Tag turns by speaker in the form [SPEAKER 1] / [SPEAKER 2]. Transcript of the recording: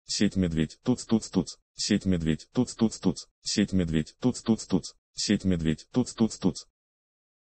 [SPEAKER 1] сеть медведь, туц-туц-туц, сеть медведь, туц-туц-туц, сеть медведь, туц-туц-туц, сеть медведь, туц-туц-туц.